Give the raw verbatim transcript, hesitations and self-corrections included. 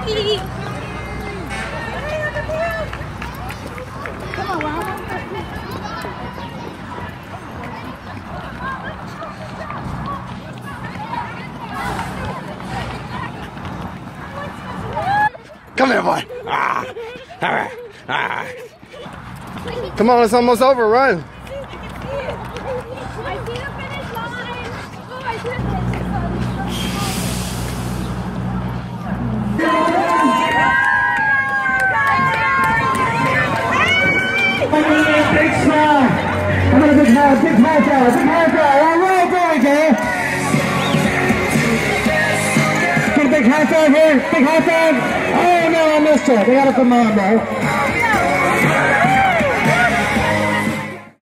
Come on, Ron. Come here, boy. Ah. Ah. Ah. Come on, it's almost over. Run. I see the finish line. Oh, I see the finish Big smile. I'm gonna big high, big high five, big high five. All right, there we go. Get a big high five here, big high five. Oh no, I missed it. They got a commando.